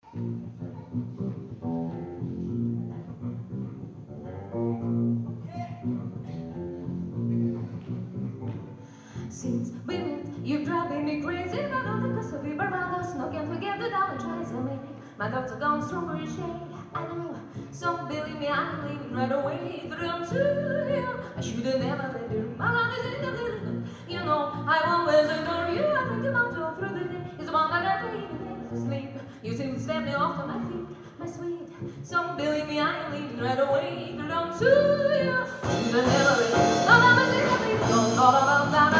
Since we met, you're driving me crazy, but all the cost of we Barbados. No, can't forget the dollar tries I made. My thoughts are gone stronger in shade. I know, so believe me, I'm leaving right away. Through to you, I should have never let you. My love is in the little. You know, I always adore you. I think about you through the day. It's the one that I never even able to sleep. You seem to step me off to my feet, my sweet. So believe me, I'm leaving right away. Through to you, I should have never let you. My love is in the little. Don't talk about that.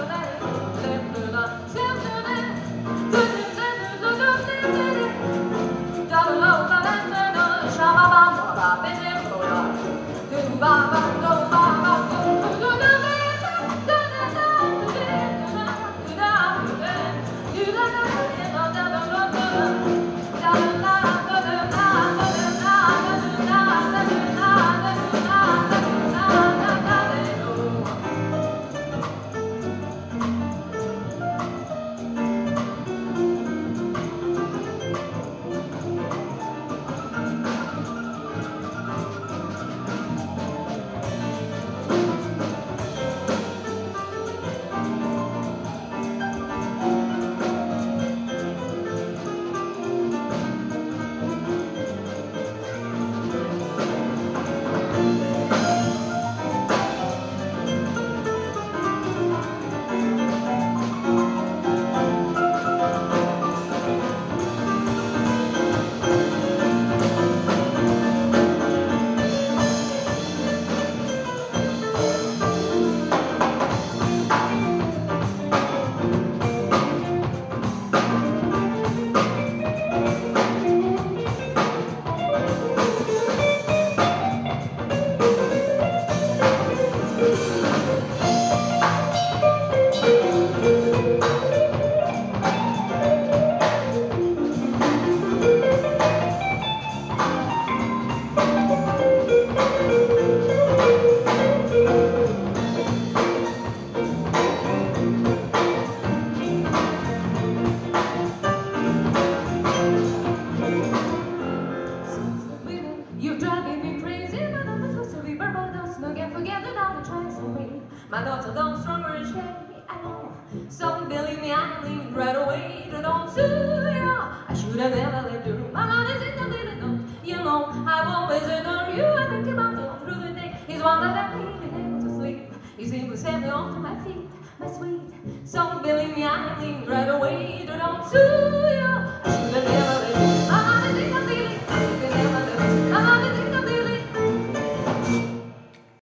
My thoughts are gone stronger each day, I know. So believe me, I'm leaving right away. Don't to you, I should have never let you. My heart is in the little note. You know, I've always adore you. I think about you through the day. He's one that I've been able to sleep. You seem to set me off to my feet, my sweet. So believe me, I'm leaving right away. Don't to you.